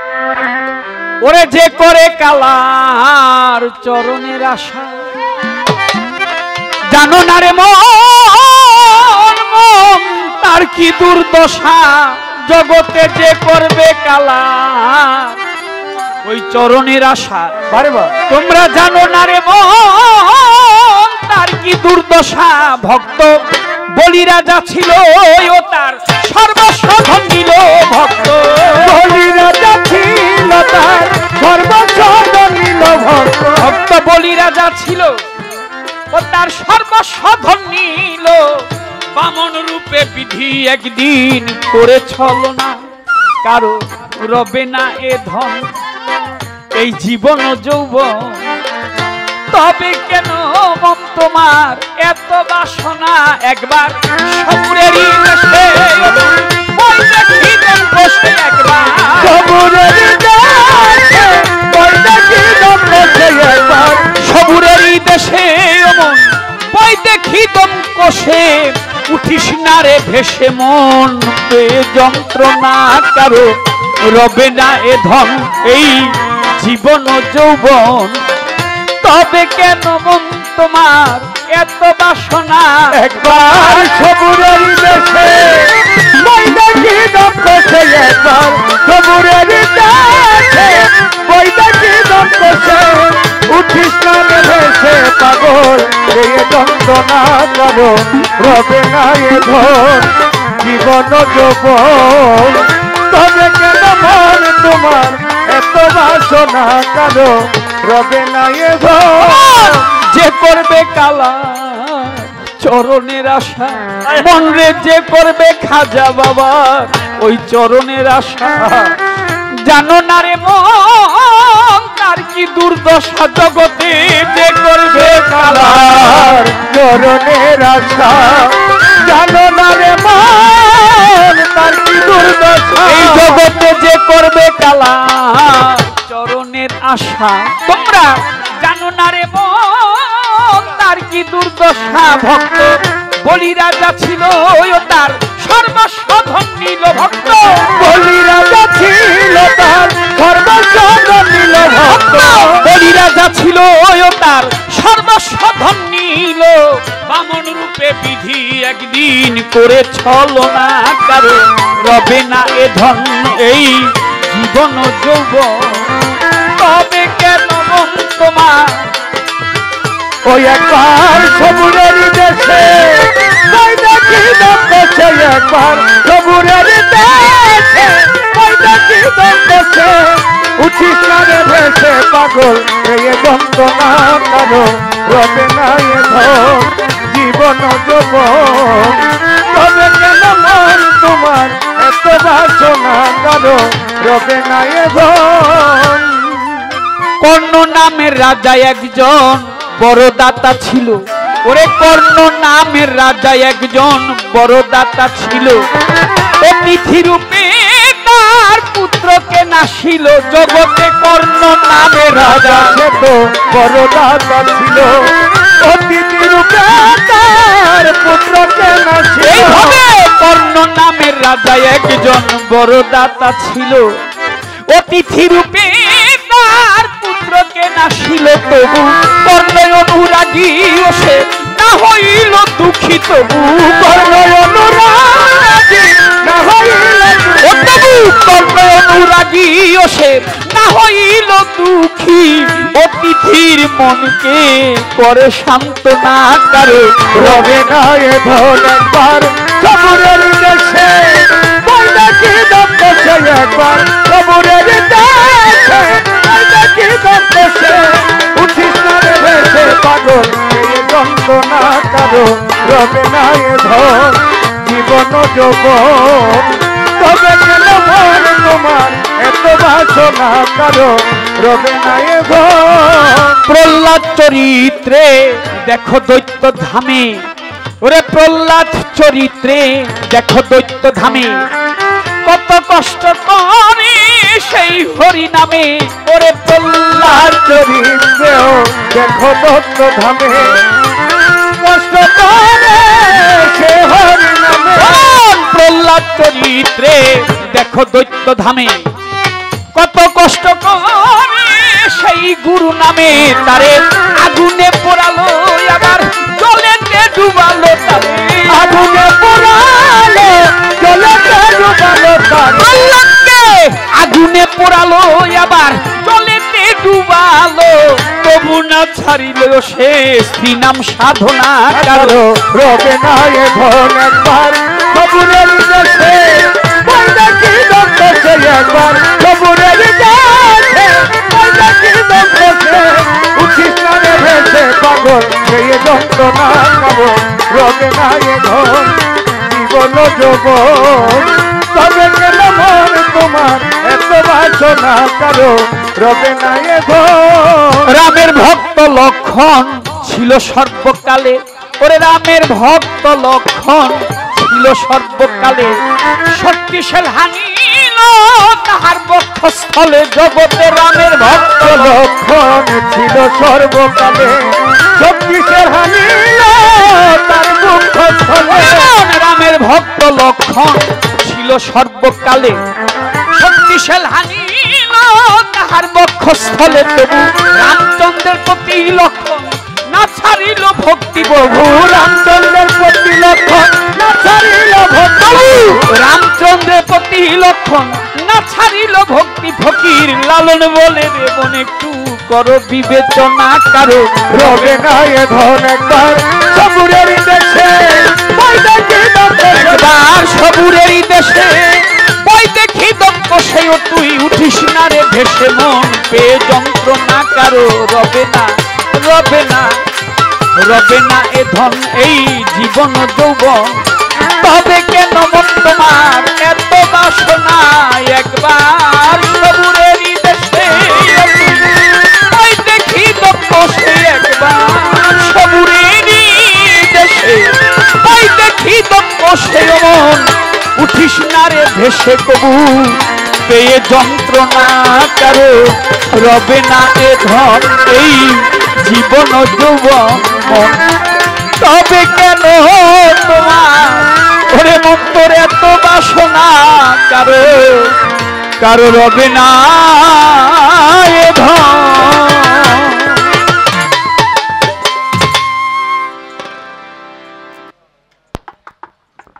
ওরে যে করে কালার চরণের আশা, জানো না রে মন মন তার কি দুর্দশা, জগতে যে করবে কালার ওই চরণের আশা। তোমরা জানো না রে মন তার কি দুর্দশা, ভক্ত বলি রাজা ছিল ও তার সর্বস্ব ধন দিল, ভক্ত বলি রাজা ছিল তার সর্বস্ব ধন দিল, ভক্ত বলি রাজা ছিল ও তার সর্বস্ব ধন নিল। বামন রূপে বিধি একদিন করে ছলনা, কারো রবে না এ ধন এই জীবন যৌবন। তবে কেন মন তোমার এত বাসনা, একবার সপুরেরই দেশে ওই দেখিতেন বসে, একবার সবুরেরই দেশে ওই দেখিতেন বসে, একবার সবুরেরই দেশে অমন ওই দেখিতেন কষে। উঠিস না রে ভেসে মন পেয়ে যন্ত্রণা, কারো রবে না এ ধন এই জীবন যৌবন। তবে কেন মন তোমার এত বাসনা, একবার সবুরেরই দেশে ওই দেখিতেন বসে, একবার সবুরেরই দেশে ওই দেখিতেন বসে। উঠিস না রে ভেসে পাগল এই যন্ত্রণা, কারো রবে না এ ধন জীবন যৌবন। তবে কেন মন তোমার এত বাসনা, কারো রবে না এ ধন। যে করবে কালা চরণের আশা, মন রে যে করবে খাজা বাবা ওই চরণের আশা। জানো না রে মন তার কি দুর্দশা, জগতে যে করবে কালার চরণের আশা। জানো না রে মন তার কি দুর্দশা, এই জগতে যে করবে কালার চরণের আশা। তোমরা জানো না রে মন তার কি দুর্দশা, ভক্ত বলি রাজা ছিল ও তার সর্বস্ব ধন নিল, ভক্ত বলি রাজা ছিল তার সর্বস্ব ধন নিল, ভক্ত বলি রাজা ছিল ও তার সর্বস্ব ধন নিল। বামন রূপে বিধি একদিন করে ছলনা, কারো রবে না এ ধন এই জীবন যৌবন। তবে কেন মন তোমার ওই একবার সবুরেরই দেশে ওই দেখিতেন বসে, একবার সবুরেরই দেশে ওই দেখিতেন বসে। উঠিস না রে ভেসে পাগল এই যন্ত্রণা, কারো রবে না এ ধন জীবন যৌবন। তবে কেন মন তোমার এত বাসনা, কারো রবে না এ ধন। কর্ণ নামের রাজা একজন বড় দাতা ছিল, ওরে কর্ণ নামের রাজা একজন বড় দাতা ছিল। অতিথি রূপে তার পুত্রকে নাসিল, জগতে কর্ণ নামের রাজা সে তো বড় দাতা ছিল। অতিথি রূপে তার পুত্রকে নাসিল, এইভাবে কর্ণ নামের রাজা একজন বড় দাতা ছিল। অতিথি রূপে তার পুত্রকে নাসিল, তবু কর্ণ অনুরাগী ও সে না হইল দুঃখী, তবু কর্ণ অনুরাগী না হইল, তবু কর্ণ অনুরাগী ও সে না হইল দুঃখী। অতিথির মনকে করে সান্ত্বনা, কারো রবে না এ ধন একবার সবুরের দেশে ওই দেখিতেন বসে, একবার সবুরের দেশে ওই দেখিতেন বসে। উঠিস না রে ভেসে পাগল এই যন্ত্রণা, কারো রবে না এ ধন জীবন যৌবন। তবে কেন মন তোমার এত বাসনা, কারো রবে না এ ধন। প্রহ্লাদ চরিত্রে দেখো দৈত্য ধামে, ওরে প্রহ্লাদ চরিত্রে দেখো দৈত্য ধামে কত কষ্ট করে সেই হরি নামে। ওরে প্রহ্লাদ চরিত্রেও দেখো দত্ত ধামে কষ্ট করে সে হরি নামে। প্রহ্লাদ চরিত্রে দেখো দৈত্য ধামে কত কষ্ট করে সেই গুরু নামে তারে আগুনে পোড়ালো আবার জলেতে ডুবালো তারে আগুনে পোড়ালো জলেতে ডুবালো তারে আল্লাহকে আগুনে পোড়ালো আবার জলেতে ডুবালো তবু না ছাড়িল সে স্ত্রী নাম সাধনা কারো রবে না এ ধন একবার সবুরের দেশে ওই দেখি দন্ত সে একবার সবুরের দেশে ওই দেখি দন্ত সে উঠিস না রে ভেসে পাগল সেই যন্ত্রণা পাবো রবে না এ ধন জীবন যৌবন তবে কেন মন তোমার এত বাসনা কারো রবে না এ ধন রামের ভক্ত লক্ষণ ছিল সর্বকালে ওরে রামের ভক্ত লক্ষণ ছিল সর্বকালে শক্তিশাল হানিল তাহার বক্ষস্থলে জগতে রামের ভক্ত লক্ষণ ছিল সর্বকালে শক্তিশাল হানিল তার বক্ষস্থলে রামের ভক্ত লক্ষণ ছিল সর্বকালে শক্তিশাল হানিল তাহার বক্ষস্থলে তবু রামচন্দ্রের প্রতি লক্ষণ না ছাড়িল ভক্তি বহু রামচন্দ্রের প্রতি লক্ষণ না ছাড়িল ভক্তি রামচন্দ্রের প্রতি লক্ষণ না ছাড়িল ভক্তি ফকির লালন বলে দেবন একটু করো বিবেচনা কারো রবে না এ ধন একবার সবুরের দেশে ওই দেখি দন্ত একবার সবুরেরই দেশে বই দেখি দক্ষ সেও তুই উঠিস না রে ভেসে মন পেয়ে যন্ত্রণা কারো রবে না রবে না রবে না এ ধন এই জীবন যৌবন তবে কেন মন তোমার এত বাসনা একবার সবুরেরই দেশে বই দেখি দক্ষ সে একবার সবুরেরই দেশে বই দেখি দক্ষ সে মন উঠিস না রে ভেসে কবু পেয়ে যন্ত্রণা কারো রবে না এ ধন এই জীবন যৌবন মন তবে কেন তোমার ওরে মন তোর এত বাসনা কারো কারো রবে না এ ধন